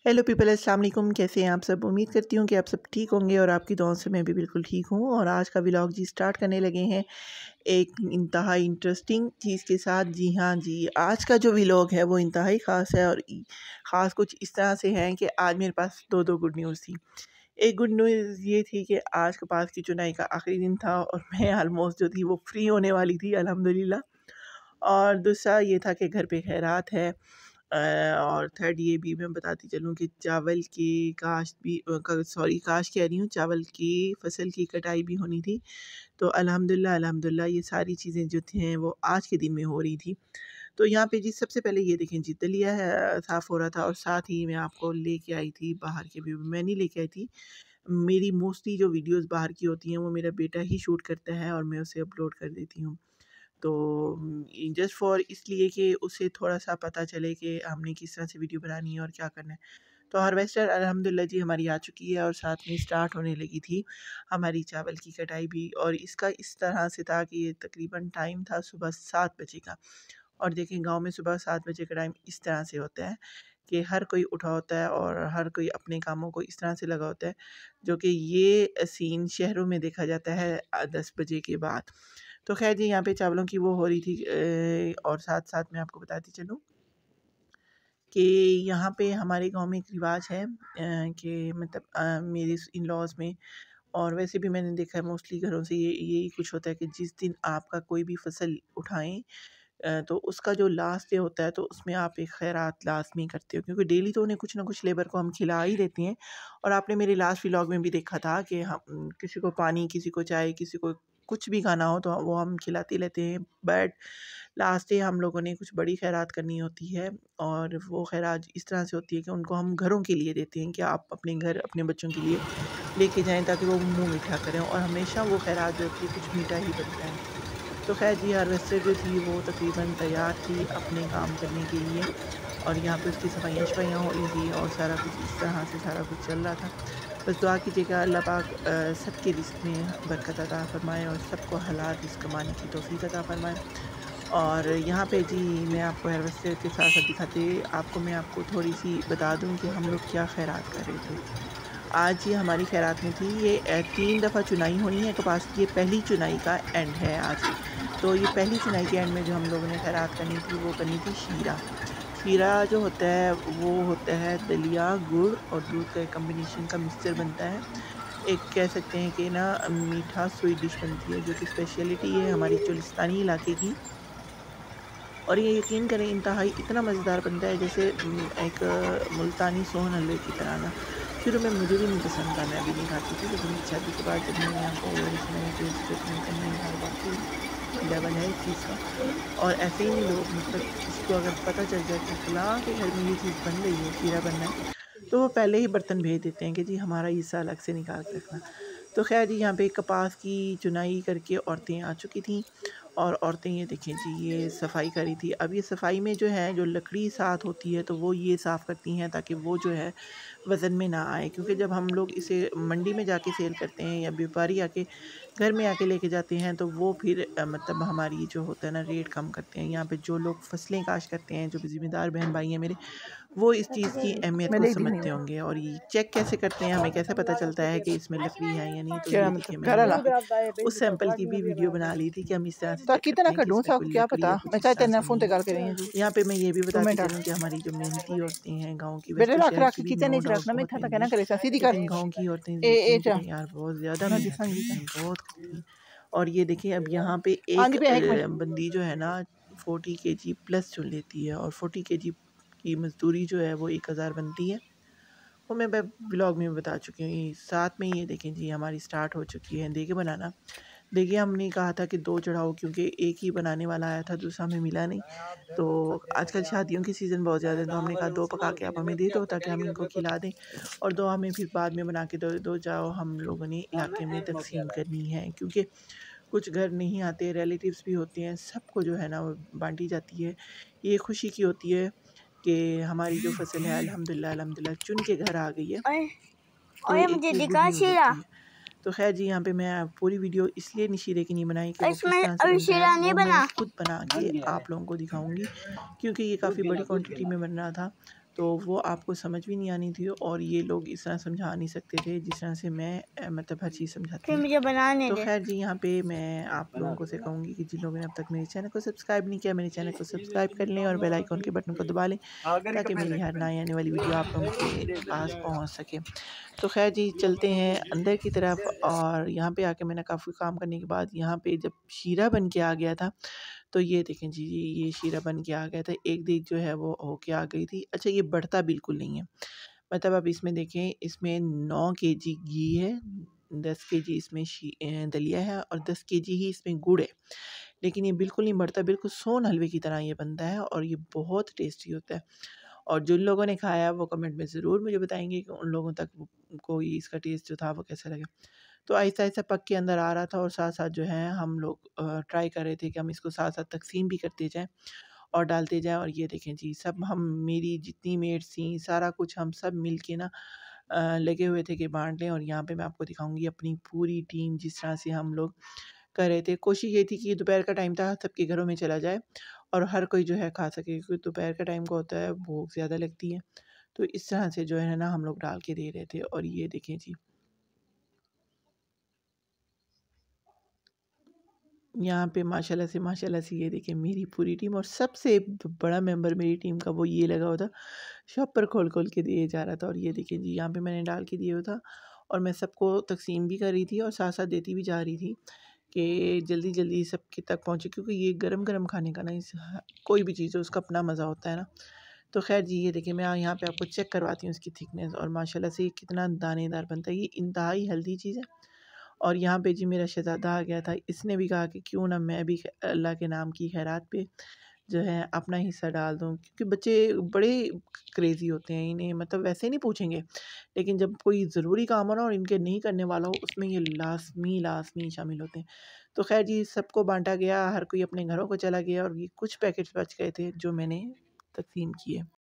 Hello people, अस्सलाम वालेकुम। कैसे हैं आप सब? उम्मीद करती हूँ कि आप सब ठीक होंगे और आपकी दुआओं से मैं भी बिल्कुल ठीक हूँ। और आज का व्लॉग जी स्टार्ट करने लगे हैं एक इंतहाई इंटरेस्टिंग चीज़ के साथ। जी हाँ जी, आज का जो व्लॉग है वो इंतहाई ख़ास है और ख़ास कुछ इस तरह से है कि आज मेरे पास दो गुड न्यूज़ थी। एक गुड न्यूज़ ये थी कि आज कपास की चुनाई का आखिरी दिन था और मैं आलमोस्ट जो थी वो फ्री होने वाली थी अल्हम्दुलिल्लाह। और दूसरा ये था कि घर पे खैरात है। और थर्ड ये भी मैं बताती चलूँ कि चावल की काश्त भी काश्त कह रही हूँ, चावल की फसल की कटाई भी होनी थी। तो अल्हम्दुलिल्लाह ये सारी चीज़ें जो थी वो आज के दिन में हो रही थी। तो यहाँ पे जी सबसे पहले ये देखें जी दलिया है साफ़ हो रहा था और साथ ही मैं आपको लेके आई थी बाहर के व्यू। मैं नहीं लेके आई थी, मेरी मोस्टली जो वीडियोस बाहर की होती हैं वो मेरा बेटा ही शूट करता है और मैं उसे अपलोड कर देती हूँ। तो जस्ट फॉर इसलिए कि उसे थोड़ा-सा पता चले कि हमने किस तरह से वीडियो बनानी है और क्या करना है। तो हार्वेस्टर अल्हम्दुलिल्लाह जी हमारी आ चुकी है और साथ में स्टार्ट होने लगी थी हमारी चावल की कटाई भी। और इसका इस तरह से था कि ये तकरीबन टाइम था सुबह 7 बजे का। और देखें गाँव में सुबह 7 बजे का टाइम इस तरह से होता है कि हर कोई उठा होता है और हर कोई अपने कामों को इस तरह से लगा होता है, जो कि ये सीन शहरों में देखा जाता है 10 बजे के बाद। तो ख़ैर जी यहाँ पे चावलों की वो हो रही थी। और साथ-साथ मैं आपको बताती चलूँ कि यहाँ पे हमारे गाँव में एक रिवाज है कि मतलब मेरे इन-लॉज़ में और वैसे भी मैंने देखा है मोस्टली घरों से ये यही कुछ होता है कि जिस दिन आपका कोई भी फसल उठाएँ तो उसका जो लास्ट डे होता है तो उसमें आप एक खैरात लाज़मी करते हो, क्योंकि डेली तो उन्हें कुछ ना कुछ लेबर को हम खिला ही देते हैं। और आपने मेरे लास्ट व्लॉग में भी देखा था कि हम किसी को पानी, किसी को चाय, किसी को कुछ भी खाना हो तो वो हम खिलाते रहते हैं। बट लास्ट डे हम लोगों ने कुछ बड़ी खैरात करनी होती है और वो खैरात इस तरह से होती है कि उनको हम घरों के लिए देते हैं कि आप अपने घर अपने बच्चों के लिए लेके जाएँ ताकि वो मुँह मीठा करें। और हमेशा वो खैरात जो होती है कुछ मीठा ही बनता है। तो ख़ैर जी हार्वेस्टर जो थी वो तकरीबन तैयार थी अपने काम करने के लिए और यहाँ पे उसकी सफाइयाँ हो रही थी और सारा कुछ इस तरह से सारा कुछ चल रहा था। बस दुआ कीजिएगा अल्लाह पाक सबके रिज़्क़ में बरकत अता फ़रमाए और सबको हलाल रिज़्क़ कमाने की तौफ़ीक अता फ़रमाए। और यहाँ पे जी मैं आपको हार्वेस्टर के साथ-साथ मैं आपको थोड़ी-सी बता दूँ कि हम लोग क्या खैरात कर रहे थे। आज ये हमारी खैरात में थी, ये 3 दफ़ा चुनाई होनी है कपास की, ये पहली चुनाई का एंड है आज। तो ये पहली चुनाई के एंड में जो हम लोगों ने खैरात करनी थी वो करनी थी शीरा। शीरा जो होता है वो होता है दलिया, गुड़ और दूध का एक कॉम्बिनेशन का मिक्सचर बनता है। एक कह सकते हैं कि ना मीठा स्वीट डिश बनती है जो कि स्पेशलिटी है हमारी चोलिस्तानी इलाके की। और ये यकीन करें इंतहाई इतना मज़ेदार बनता है जैसे एक मुल्तानी सोहन हलवे की तरह ना। शुरू में मुझे भी नहीं पसंद था, मैं भी नहीं खाती थी, लेकिन शादी के बाद जब मैंने यहाँ पे मैंने टेस्ट किया तो मैंने कहा वाक़ई लेवल है इस चीज़ का। और ऐसे ही नहीं लोग मतलब किसी को अगर पता चल जाए कि फ़लाँ के घर में ये चीज़ बन रही है, शीरा बनना है, तो वो पहले ही बर्तन भेज देते हैं कि जी हमारा हिस्सा अलग से निकाल के रखना। तो ख़ैर जी यहाँ पे कपास की चुनाई करके औरतें आ चुकी थीं और औरतें ये देखें जी ये सफाई करी थी। अब ये सफाई में जो है जो लकड़ी साथ होती है तो वो ये साफ़ करती हैं ताकि वो जो है वज़न में ना आए, क्योंकि जब हम लोग इसे मंडी में जाके सेल करते हैं या व्यापारी आके घर में आके लेके जाते हैं तो वो फिर मतलब हमारी जो होता है ना रेट कम करते हैं। यहाँ पे जो लोग फसलें काश्त करते हैं, जो भी ज़िम्मेदार बहन भाई हैं मेरे, वो इस चीज़ की अहमियत को समझते होंगे। और ये चेक कैसे करते हैं, हमें कैसे पता चलता है कि इसमें लकड़ी है या नहीं। तो ये देखिए मैंने यहाँ पे उस सैंपल की भी वीडियो बना ली थी कि हम इस तरह से चेक करते हैं कि इसमें कोई लकड़ी या कुछ इस तरह से नहीं है। यहाँ पे मैं ये भी बताती चलूँ कि हमारी जो मेहनती औरतें हैं गाँव की, वैसे तो शहर की भी नो डाउट बहुत मेहनती, लेकिन गाँव की औरतें यकीन करें यार बहुत ज़्यादा मेहनत करती हैं, बहुत करती हैं। और ये देखिए अब यहाँ पे एक बंदी जो है ना 40 केजी प्लस चुन लेती है और 40 केजी की मज़दूरी जो है वो 1000 बनती है। वो मैं ब्लॉग में बता चुकी हूँ। ये साथ में ये देखें जी हमारी स्टार्ट हो चुकी है देगे बनाना। देखिए हमने कहा था कि 2 चढ़ाओ, क्योंकि एक ही बनाने वाला आया था, दूसरा हमें मिला नहीं। तो आजकल शादियों की सीज़न बहुत ज़्यादा है तो हमने कहा 2 पका के आप हमें दे दो ताकि हम इनको खिला दें और 2 हमें फिर बाद में बना के दो जाओ हम लोगों ने इलाके में तकसीम करनी है, क्योंकि कुछ घर नहीं आते, रिलेटिव्स भी होते हैं, सबको जो है ना वो बाँटी जाती है। ये खुशी की होती है कि हमारी जो फसल है अल्हम्दुलिल्लाह चुन के घर आ गई है। तो ये एक गुड न्यूज़ होती है। तो ख़ैर जी यहाँ पे मैं पूरी वीडियो इसलिए शीरे की नहीं बनाई कि वो किस तरह से बनता है वो मैं खुद बना के आप लोगों को दिखाऊंगी, क्योंकि ये काफ़ी बड़ी क्वांटिटी में बन रहा था। तो वो आपको समझ भी नहीं आनी थी और ये लोग इस तरह समझा नहीं सकते थे जिस तरह से मैं मतलब हर चीज़ समझाती फिर हूँ। मुझे बनाने तो दे। खैर जी यहाँ पे मैं आप लोगों को से कहूँगी कि जिन लोगों ने अब तक मेरे चैनल को सब्सक्राइब नहीं किया, मेरे चैनल को सब्सक्राइब कर लें और बेल आइकॉन के बटन को दबा लें ताकि मेरी हर नई आने वाली वीडियो आप लोगों के पास पहुँच सके। तो खैर जी चलते हैं अंदर की तरफ और यहाँ पे आके मैंने काफ़ी काम करने के बाद यहाँ पे जब शीरा बन के आ गया था, तो ये देखें जी ये शीरा बन के आ गया था। एक देग जो है वो होके आ गई थी। अच्छा ये बढ़ता बिल्कुल नहीं है, मतलब अब इसमें देखें इसमें 9 केजी घी है, 10 केजी इसमें दलिया है और 10 केजी ही इसमें गुड़ है। लेकिन ये बिल्कुल नहीं बढ़ता, बिल्कुल सोन हलवे की तरह ये बनता है और ये बहुत टेस्टी होता है। और जिन लोगों ने खाया वो कमेंट में ज़रूर मुझे बताएँगे कि उन लोगों तक को ये इसका टेस्ट जो था वो कैसा लगा। तो आहिस्ता-आहिस्ता पक के अंदर आ रहा था और साथ-साथ जो है हम लोग ट्राई कर रहे थे कि हम इसको साथ-साथ तक़सीम भी करते जाएँ और डालते जाएँ। और ये देखें जी सब हम मेरी जितनी मेट्स थी सारा कुछ हम सब मिल के ना लगे हुए थे कि बाँट लें। और यहाँ पे मैं आपको दिखाऊँगी अपनी पूरी टीम जिस तरह से हम लोग कर रहे थे। कोशिश ये थी कि दोपहर का टाइम था सबके घरों में चला जाए और हर कोई जो है खा सके, क्योंकि दोपहर का टाइम को होता है भूख ज़्यादा लगती है। तो इस तरह से जो है ना हम लोग डाल के दे रहे थे। और ये देखें जी यहाँ पे माशाल्लाह से ये देखिए मेरी पूरी टीम और सबसे बड़ा मेंबर मेरी टीम का वो ये लगा हुआ था, शॉपर खोल-खोल के दिए जा रहा था। और ये देखिए जी यहाँ पे मैंने डाल के दिया हुआ था और मैं सबको तक़सीम भी कर रही थी और साथ-साथ देती भी जा रही थी कि जल्दी-जल्दी सबके तक पहुँचे, क्योंकि ये गरम-गरम खाने का ना कोई भी चीज़ है उसका अपना मज़ा होता है ना। तो ख़ैर जी ये देखिए मैं यहाँ पे आपको चेक करवाती हूँ इसकी थिकनेस और माशाल्लाह से ये कितना दानेदार बनता है। ये इंतहाई हेल्दी चीज़ है। और यहाँ पे जी मेरा शहज़ादा आ गया था, इसने भी कहा कि क्यों ना मैं भी अल्लाह के नाम की खैरात पे जो है अपना हिस्सा डाल दूँ, क्योंकि बच्चे बड़े क्रेज़ी होते हैं, इन्हें मतलब वैसे नहीं पूछेंगे, लेकिन जब कोई ज़रूरी काम हो ना और इनके नहीं करने वाला हो उसमें ये लाज़मी शामिल होते हैं। तो ख़ैर जी सबको बाँटा गया, हर कोई अपने घरों को चला गया और ये कुछ पैकेट्स बच गए थे जो मैंने तक़सीम किए।